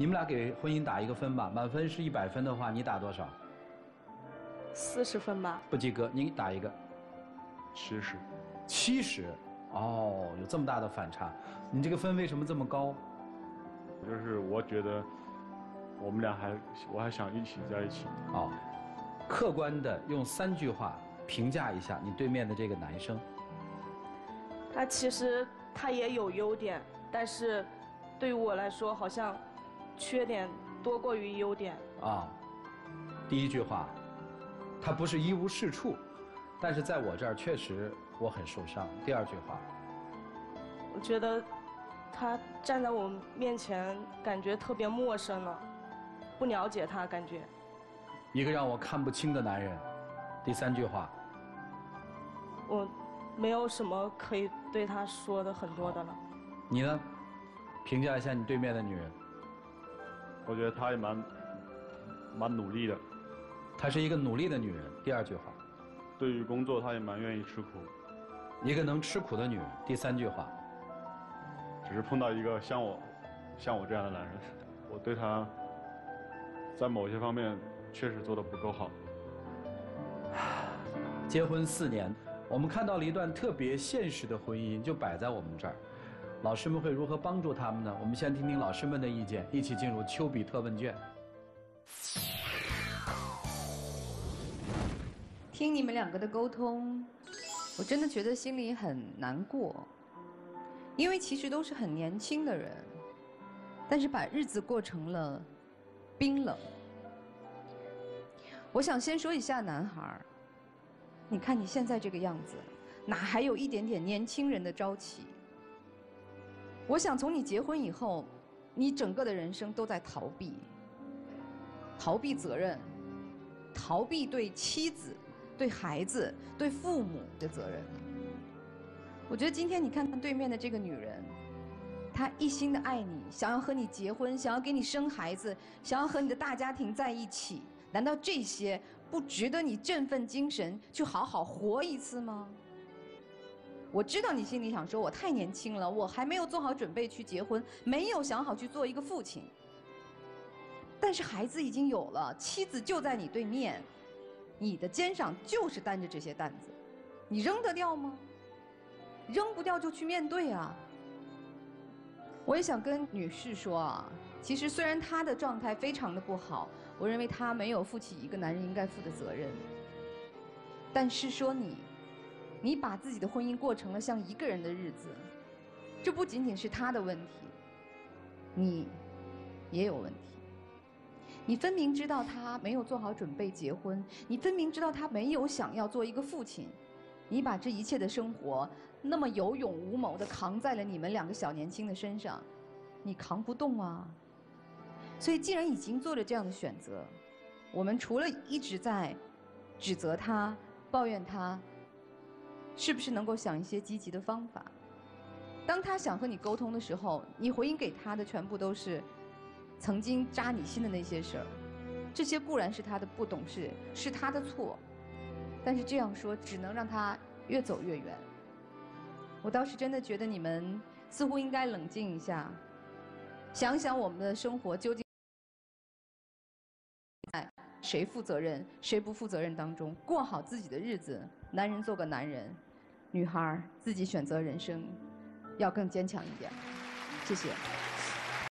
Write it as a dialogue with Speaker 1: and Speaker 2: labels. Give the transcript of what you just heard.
Speaker 1: 你们俩给婚姻打一个分吧，满分是100分的话，你打多少
Speaker 2: ？40分吧。
Speaker 1: 不及格，你打一个。
Speaker 3: 70。
Speaker 1: 70，哦，有这么大的反差，你这个分为什么这么高？
Speaker 3: 就是我觉得我还想一起在一起。
Speaker 1: 哦，客观的用3句话评价一下你对面的这个男生。
Speaker 2: 他其实他也有优点，但是对于我来说，好像缺点多过于优点。
Speaker 1: 啊，第1句话，他不是一无是处，但是在我这儿确实我很受伤。第2句话，
Speaker 2: 我觉得他站在我面前，感觉特别陌生了，不了解他，感觉
Speaker 1: 一个让我看不清的男人。第3句话，
Speaker 2: 我没有什么可以对他说的很多的了。
Speaker 1: 你呢？评价一下你对面的女人。
Speaker 3: 我觉得她也蛮努力的。
Speaker 1: 她是一个努力的女人。第2句话，
Speaker 3: 对于工作她也蛮愿意吃苦。
Speaker 1: 一个能吃苦的女人。第3句话，
Speaker 3: 只是碰到一个像我这样的男人，我对他在某些方面确实做得不够好。
Speaker 1: 结婚4年，我们看到了一段特别现实的婚姻，就摆在我们这儿。老师们会如何帮助他们呢？我们先听听老师们的意见，一起进入丘比特问卷。
Speaker 4: 听你们2个的沟通，我真的觉得心里很难过，因为其实都是很年轻的人，但是把日子过成了冰冷。我想先说一下男孩儿，你看你现在这个样子，哪还有一点点年轻人的朝气？我想从你结婚以后，你整个的人生都在逃避，逃避责任，逃避对妻子、对孩子、对父母的责任。我觉得今天你看看对面的这个女人，她一心的爱你，想要和你结婚，想要给你生孩子，想要和你的大家庭在一起，难道这些不值得你振奋精神去好好活一次吗？我知道你心里想说，我太年轻了，我还没有做好准备去结婚，没有想好去做一个父亲。但是孩子已经有了，妻子就在你对面，你的肩上就是担着这些担子，你扔得掉吗？扔不掉就去面对啊。我也想跟女士说啊，其实虽然她的状态非常的不好，我认为她没有负起一个男人应该负的责任，但是说你把自己的婚姻过成了像一个人的日子，这不仅仅是他的问题，你也有问题。你分明知道他没有做好准备结婚，你分明知道他没有想要做一个父亲，你把这一切的生活那么有勇无谋地扛在了你们2个小年轻的身上，你扛不动啊。所以既然已经做了这样的选择，我们除了一直在指责他、抱怨他，是不是能够想一些积极的方法？当他想和你沟通的时候，你回应给他的全部都是曾经扎你心的那些事儿，这些固然是他的不懂事，是他的错，但是这样说只能让他越走越远。我倒是真的觉得你们似乎应该冷静一下，想想我们的生活究竟在谁负责任谁不负责任当中过好自己的日子。男人做个男人，女孩自己选择人生，要更坚强一点。谢谢。